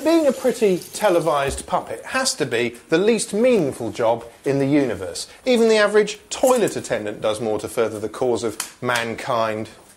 being a pretty televised puppet has to be the least meaningful job in the universe. Even the average toilet attendant does more to further the cause of mankind